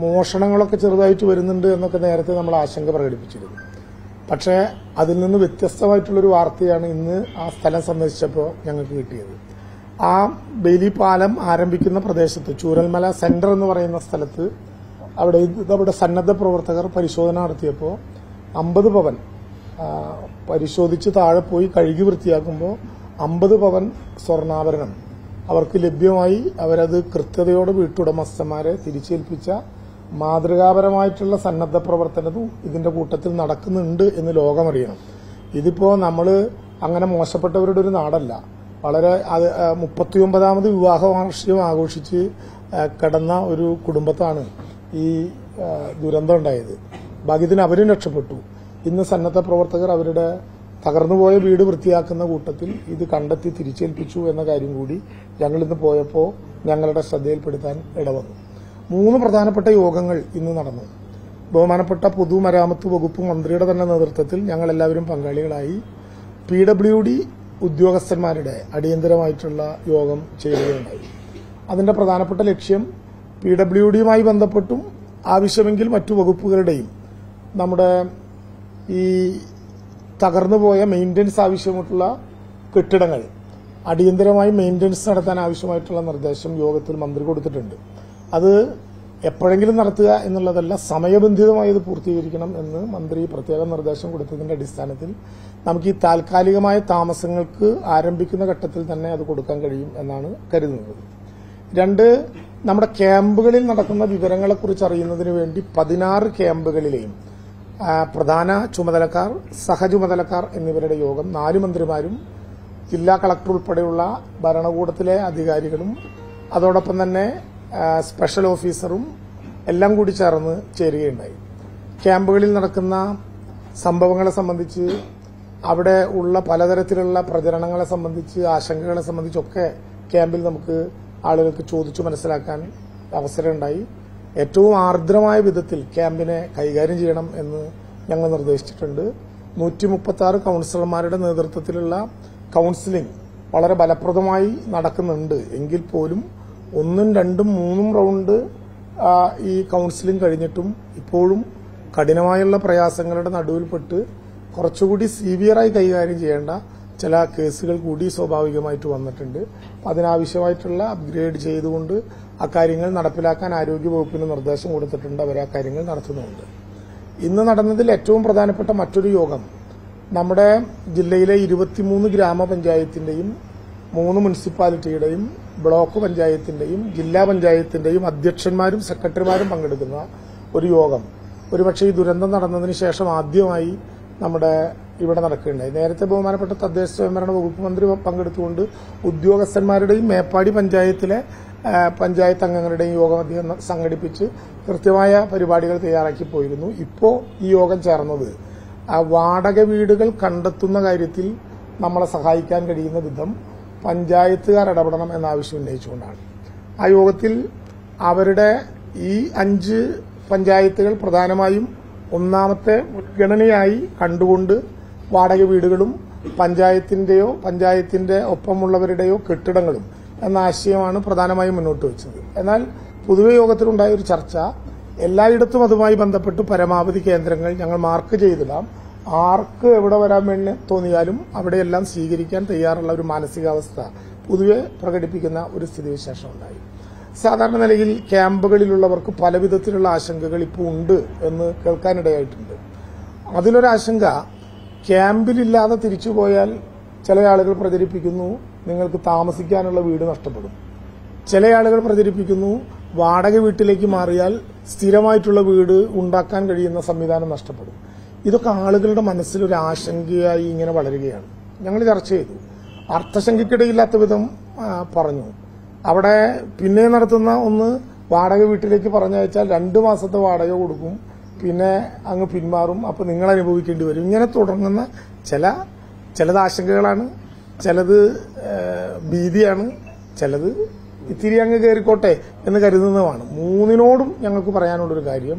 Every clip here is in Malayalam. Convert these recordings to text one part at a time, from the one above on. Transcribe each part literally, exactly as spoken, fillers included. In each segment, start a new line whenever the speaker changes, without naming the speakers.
മോഷണങ്ങളൊക്കെ ചെറുതായിട്ട് വരുന്നുണ്ട് എന്നൊക്കെ നേരത്തെ നമ്മൾ ആശങ്ക പ്രകടിപ്പിച്ചിരുന്നു. പക്ഷേ അതിൽ നിന്ന് വ്യത്യസ്തമായിട്ടുള്ളൊരു വാർത്തയാണ് ഇന്ന് ആ സ്ഥലം സന്ദർശിച്ചപ്പോൾ ഞങ്ങൾക്ക് കിട്ടിയത്. ആ ബെയിലി പാലം ആരംഭിക്കുന്ന പ്രദേശത്ത് ചൂരൽമല സെന്റർ എന്ന് പറയുന്ന സ്ഥലത്ത് അവിടെ നമ്മുടെ സന്നദ്ധ പ്രവർത്തകർ പരിശോധന നടത്തിയപ്പോൾ അമ്പത് പവൻ പരിശോധിച്ച് താഴെ പോയി കഴുകി വൃത്തിയാക്കുമ്പോൾ അമ്പത് പവൻ സ്വർണ്ണാഭരണം അവർക്ക് ലഭ്യമായി. അവരത് കൃത്യതയോടെ വീട്ടുടമസ്ഥന്മാരെ തിരിച്ചേൽപ്പിച്ച മാതൃകാപരമായിട്ടുള്ള സന്നദ്ധ പ്രവർത്തനവും ഇതിന്റെ കൂട്ടത്തിൽ നടക്കുന്നുണ്ട് എന്ന് ലോകമറിയണം. ഇതിപ്പോ നമ്മൾ അങ്ങനെ മോശപ്പെട്ടവരുടെ ഒരു നാടല്ല. വളരെ മുപ്പത്തിയൊമ്പതാമത് വിവാഹ വാർഷികം ആഘോഷിച്ച് കിടന്ന ഒരു കുടുംബത്താണ് ഈ ദുരന്തം ഉണ്ടായത്. ഭാഗ്യത്തിന് അവരും രക്ഷപ്പെട്ടു. ഇന്ന് സന്നദ്ധ പ്രവർത്തകർ അവരുടെ തകർന്നുപോയ വീട് വൃത്തിയാക്കുന്ന കൂട്ടത്തിൽ ഇത് കണ്ടെത്തി തിരിച്ചേൽപ്പിച്ചു എന്ന കാര്യം കൂടി ഞങ്ങളിന്ന് പോയപ്പോൾ ഞങ്ങളുടെ ശ്രദ്ധയിൽപ്പെടുത്താൻ ഇടവന്നു. മൂന്ന് പ്രധാനപ്പെട്ട യോഗങ്ങൾ ഇന്ന് നടന്നു. ബഹുമാനപ്പെട്ട പൊതുമരാമത്ത് വകുപ്പ് മന്ത്രിയുടെ തന്നെ നേതൃത്വത്തിൽ ഞങ്ങളെല്ലാവരും പങ്കാളികളായി പി ഡബ്ല്യു ഡി ഉദ്യോഗസ്ഥന്മാരുടെ അടിയന്തരമായിട്ടുള്ള യോഗം ചെയ്യുകയുണ്ടായി. അതിന്റെ പ്രധാനപ്പെട്ട ലക്ഷ്യം പി ഡബ്ല്യു ഡിയുമായി ബന്ധപ്പെട്ടും ആവശ്യമെങ്കിൽ മറ്റു വകുപ്പുകളുടെയും നമ്മുടെ ഈ തകർന്നുപോയ മെയിൻ്റനൻസ് ആവശ്യമായിട്ടുള്ള കെട്ടിടങ്ങൾ അടിയന്തരമായി മെയിൻ്റനൻസ് നടത്താൻ ആവശ്യമായിട്ടുള്ള നിർദ്ദേശം യോഗത്തിൽ മന്ത്രി കൊടുത്തിട്ടുണ്ട്. അത് എപ്പോഴെങ്കിലും നടത്തുക എന്നുള്ളതല്ല, സമയബന്ധിതമായി ഇത് പൂർത്തീകരിക്കണം എന്ന് മന്ത്രി പ്രത്യേക നിർദ്ദേശം കൊടുത്തതിന്റെ അടിസ്ഥാനത്തിൽ നമുക്ക് ഈ താൽക്കാലികമായ താമസങ്ങൾക്ക് ആരംഭിക്കുന്ന ഘട്ടത്തിൽ തന്നെ അത് കൊടുക്കാൻ കഴിയും എന്നാണ് കരുതുന്നത്. രണ്ട്, നമ്മുടെ ക്യാമ്പുകളിൽ നടക്കുന്ന വിവരങ്ങളെക്കുറിച്ച് അറിയുന്നതിന് വേണ്ടി പതിനാറ് ക്യാമ്പുകളിലെയും പ്രധാന ചുമതലക്കാർ, സഹചുമതലക്കാർ എന്നിവരുടെ യോഗം നാല് മന്ത്രിമാരും ജില്ലാ കളക്ടർ ഉൾപ്പെടെയുള്ള ഭരണകൂടത്തിലെ അധികാരികളും അതോടൊപ്പം തന്നെ സ്പെഷ്യൽ ഓഫീസറും എല്ലാം കൂടി ചേർന്ന് ചേരുകയുണ്ടായി. ക്യാമ്പുകളിൽ നടക്കുന്ന സംഭവങ്ങളെ സംബന്ധിച്ച്, അവിടെ ഉള്ള പലതരത്തിലുള്ള പ്രചരണങ്ങളെ സംബന്ധിച്ച്, ആശങ്കകളെ സംബന്ധിച്ചൊക്കെ ക്യാമ്പിൽ നമുക്ക് ആളുകൾക്ക് ചോദിച്ചു മനസ്സിലാക്കാൻ അവസരമുണ്ടായി. ഏറ്റവും ആർദ്രമായ വിധത്തിൽ ക്യാമ്പിനെ കൈകാര്യം ചെയ്യണം എന്ന് ഞങ്ങൾ നിർദ്ദേശിച്ചിട്ടുണ്ട്. നൂറ്റി മുപ്പത്തി ആറ് കൌൺസിലർമാരുടെ നേതൃത്വത്തിലുള്ള കൌൺസിലിംഗ് വളരെ ഫലപ്രദമായി നടക്കുന്നുണ്ട്. എങ്കിൽ പോലും ഒന്നും രണ്ടും മൂന്നും റൗണ്ട് ഈ കൌൺസിലിംഗ് കഴിഞ്ഞിട്ടും ഇപ്പോഴും കഠിനമായുള്ള പ്രയാസങ്ങളുടെ നടുവിൽപ്പെട്ട് കുറച്ചുകൂടി സീവിയറായി കൈകാര്യം ചെയ്യേണ്ട ചില കേസുകൾ കൂടി സ്വാഭാവികമായിട്ട് വന്നിട്ടുണ്ട്. അതിനാവശ്യമായിട്ടുള്ള അപ്ഗ്രേഡ് ചെയ്തുകൊണ്ട് അക്കാര്യങ്ങൾ നടപ്പിലാക്കാൻ ആരോഗ്യവകുപ്പിന് നിർദ്ദേശം കൊടുത്തിട്ടുണ്ട്. അവർ ആ കാര്യങ്ങൾ നടത്തുന്നുണ്ട്. ഇന്ന് നടന്നതിൽ ഏറ്റവും പ്രധാനപ്പെട്ട മറ്റൊരു യോഗം നമ്മുടെ ജില്ലയിലെ ഇരുപത്തിമൂന്ന് ഗ്രാമപഞ്ചായത്തിന്റെയും മൂന്ന് മുനിസിപ്പാലിറ്റിയുടെയും ബ്ലോക്ക് പഞ്ചായത്തിന്റെയും ജില്ലാ പഞ്ചായത്തിന്റെയും അധ്യക്ഷന്മാരും സെക്രട്ടറിമാരും പങ്കെടുക്കുന്ന ഒരു യോഗം. ഒരുപക്ഷെ ഈ ദുരന്തം നടന്നതിന് ശേഷം ആദ്യമായി നമ്മുടെ ഇവിടെ നടക്കുകയുണ്ടായി. നേരത്തെ ബഹുമാനപ്പെട്ട തദ്ദേശ സ്വയംഭരണ വകുപ്പ് മന്ത്രി പങ്കെടുത്തുകൊണ്ട് ഉദ്യോഗസ്ഥന്മാരുടെയും മേപ്പാടി പഞ്ചായത്തിലെ പഞ്ചായത്ത് അംഗങ്ങളുടെയും യോഗം അദ്ദേഹം സംഘടിപ്പിച്ച് കൃത്യമായ പരിപാടികൾ തയ്യാറാക്കി പോയിരുന്നു. ഇപ്പോൾ ഈ യോഗം ചേർന്നത് വാടക വീടുകൾ കണ്ടെത്തുന്ന കാര്യത്തിൽ നമ്മളെ സഹായിക്കാൻ കഴിയുന്ന വിധം പഞ്ചായത്തുകാർ ഇടപെടണം എന്ന ആവശ്യം ഉന്നയിച്ചുകൊണ്ടാണ്. ആ യോഗത്തിൽ അവരുടെ ഈ അഞ്ച് പഞ്ചായത്തുകൾ പ്രധാനമായും ഒന്നാമത്തെ മുൻഗണനയായി കണ്ടുകൊണ്ട് വാടക വീടുകളും പഞ്ചായത്തിന്റെയോ പഞ്ചായത്തിന്റെ ഒപ്പമുള്ളവരുടെയോ കെട്ടിടങ്ങളും എന്ന ആശയമാണ് പ്രധാനമായും മുന്നോട്ട് വെച്ചത്. എന്നാൽ പൊതുവെ യോഗത്തിലുണ്ടായ ഒരു ചർച്ച, എല്ലായിടത്തും അതുമായി ബന്ധപ്പെട്ട് പരമാവധി കേന്ദ്രങ്ങൾ ഞങ്ങൾ മാർക്ക് ചെയ്തിടാം, ആർക്ക് എവിടെ വരാൻ വേണ്ടി തോന്നിയാലും അവിടെയെല്ലാം സ്വീകരിക്കാൻ തയ്യാറുള്ള ഒരു മാനസികാവസ്ഥ പൊതുവെ പ്രകടിപ്പിക്കുന്ന ഒരു സ്ഥിതിവിശേഷം ഉണ്ടായി. സാധാരണ നിലയിൽ ക്യാമ്പുകളിലുള്ളവർക്ക് പലവിധത്തിലുള്ള ആശങ്കകൾ ഇപ്പോൾ ഉണ്ട് എന്ന് കേൾക്കാനിടയായിട്ടുണ്ട്. അതിലൊരാശങ്ക, ക്യാമ്പിലില്ലാതെ തിരിച്ചുപോയാൽ ചില ആളുകൾ പ്രചരിപ്പിക്കുന്നു നിങ്ങൾക്ക് താമസിക്കാനുള്ള വീട് നഷ്ടപ്പെടും. ചില ആളുകൾ പ്രചരിപ്പിക്കുന്നു വാടക വീട്ടിലേക്ക് മാറിയാൽ സ്ഥിരമായിട്ടുള്ള വീട് ഉണ്ടാക്കാൻ കഴിയുന്ന സംവിധാനം നഷ്ടപ്പെടും. ഇതൊക്കെ ആളുകളുടെ മനസ്സിലൊരു ആശങ്കയായി ഇങ്ങനെ വളരുകയാണ്. ഞങ്ങൾ ചർച്ച ചെയ്തു, അർത്ഥശങ്കയ്ക്കിടയില്ലാത്ത വിധം പറഞ്ഞു. അവിടെ പിന്നെ നടത്തുന്ന ഒന്ന്, വാടക വീട്ടിലേക്ക് പറഞ്ഞയച്ചാൽ രണ്ടു മാസത്തെ വാടക കൊടുക്കും, പിന്നെ അങ്ങ് പിന്മാറും, അപ്പൊ നിങ്ങൾ അനുഭവിക്കേണ്ടി വരും. ഇങ്ങനെ തുടങ്ങുന്ന ചില ചിലത് ആശങ്കകളാണ്, ചിലത് ഭീതിയാണ്, ചിലത് ഇത്തിരി അങ്ങ് കയറിക്കോട്ടെ എന്ന് കരുതുന്നതുമാണ്. മൂന്നിനോടും ഞങ്ങൾക്ക് പറയാനുള്ളൊരു കാര്യം,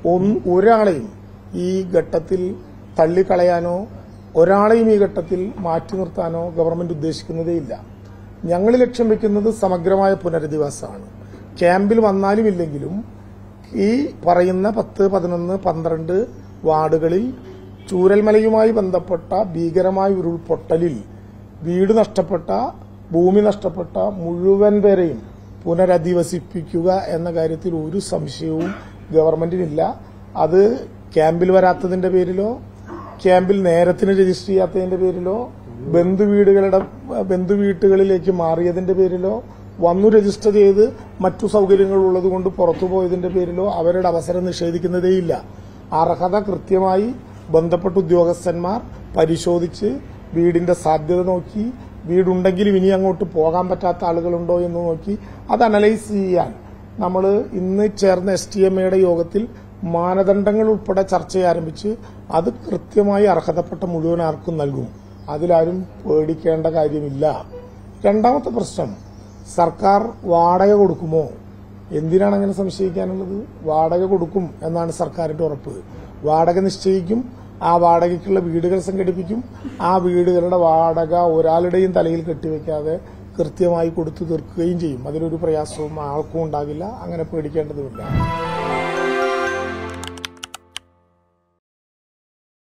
ഒരാളെയും ഈ ഘട്ടത്തിൽ തള്ളിക്കളയാനോ ഒരാളെയും ഈ ഘട്ടത്തിൽ മാറ്റി നിർത്താനോ ഗവൺമെന്റ് ഉദ്ദേശിക്കുന്നതേയില്ല. ഞങ്ങൾ ലക്ഷ്യം വെക്കുന്നത് സമഗ്രമായ പുനരധിവാസമാണ്. ക്യാമ്പിൽ വന്നാലും ഇല്ലെങ്കിലും ഈ പറയുന്ന പത്ത് പതിനൊന്ന് പന്ത്രണ്ട് വാർഡുകളിൽ ചൂരൽമലയുമായി ബന്ധപ്പെട്ട ഭീകരമായ ഉരുൾപൊട്ടലിൽ വീട് നഷ്ടപ്പെട്ട ഭൂമി നഷ്ടപ്പെട്ട മുഴുവൻ പേരെയും പുനരധിവസിപ്പിക്കുക എന്ന കാര്യത്തിൽ ഒരു സംശയവും ഗവൺമെന്റിനില്ല. അത് ക്യാമ്പിൽ വരാത്തതിന്റെ പേരിലോ ക്യാമ്പിൽ നേരത്തിന് രജിസ്റ്റർ ചെയ്യാത്തതിന്റെ പേരിലോ ബന്ധുവീടുകളുടെ ബന്ധുവീട്ടുകളിലേക്ക് മാറിയതിന്റെ പേരിലോ വന്നു രജിസ്റ്റർ ചെയ്ത് മറ്റു സൌകര്യങ്ങൾ ഉള്ളതുകൊണ്ട് പുറത്തുപോയതിന്റെ പേരിലോ അവരുടെ അവസരം നിഷേധിക്കുന്നതേയില്ല. അർഹത കൃത്യമായി ബന്ധപ്പെട്ട ഉദ്യോഗസ്ഥന്മാർ പരിശോധിച്ച് വീടിന്റെ സാധ്യത നോക്കി, വീടുണ്ടെങ്കിലും ഇനി അങ്ങോട്ട് പോകാൻ പറ്റാത്ത ആളുകളുണ്ടോ എന്ന് നോക്കി അത് അനലൈസ് ചെയ്യാൻ നമ്മൾ ഇന്ന് ചേർന്ന എസ് ടി എം എയുടെ യോഗത്തിൽ മാനദണ്ഡങ്ങൾ ഉൾപ്പെടെ ചർച്ച ആരംഭിച്ച് അത് കൃത്യമായി അർഹതപ്പെട്ട മുഴുവൻ ആർക്കും നൽകും. അതിലാരും പേടിക്കേണ്ട കാര്യമില്ല. രണ്ടാമത്തെ പ്രശ്നം, സർക്കാർ വാടക കൊടുക്കുമോ? എന്തിനാണ് അങ്ങനെ സംശയിക്കാനുള്ളത്? വാടക കൊടുക്കും എന്നാണ് സർക്കാരിന്റെ ഉറപ്പ്. വാടക നിശ്ചയിക്കും, ആ വാടകയ്ക്കുള്ള വീടുകൾ സംഘടിപ്പിക്കും, ആ വീടുകളുടെ വാടക ഒരാളുടെയും തലയിൽ കെട്ടിവെക്കാതെ കൃത്യമായി കൊടുത്തു തീർക്കുകയും ചെയ്യും. അതിലൊരു പ്രയാസവും ആൾക്കും ഉണ്ടാകില്ല. അങ്ങനെ പേടിക്കേണ്ടതുമില്ല.